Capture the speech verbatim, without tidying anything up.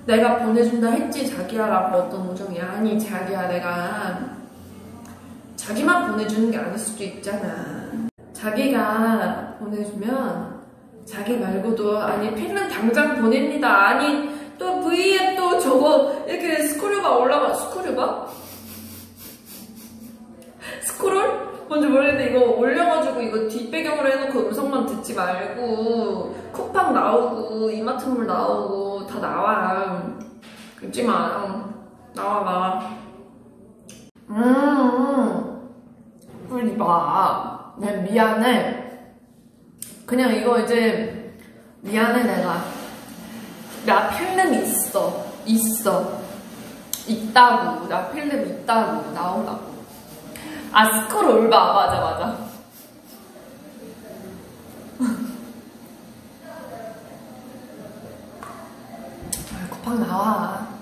내가 보내준다 했지 자기야라고 어떤 우정이. 아니 자기야, 내가 자기만 보내주는 게 아닐 수도 있잖아. 자기가 보내주면 자기 말고도, 아니 팬은 당장 보냅니다. 아니 또 브이에 또 저거 이렇게 스크류가 올라가. 스크류가? 스크롤? 뭔지 모르겠는데 이거 올려가지고 이거 뒷배경으로 해놓고 음성만 듣지 말고 쿠팡 나오고 이마트몰 나오고 다 나와. 그렇지만 어. 나와 나와. 음 우리 봐. 내가 미안해. 그냥 이거 이제 미안해. 내가 나 필름 있어 있어 있다고. 나 필름 있다고. 나온다고. 아 스크롤 봐. 맞아 맞아. 쿠팡 나와.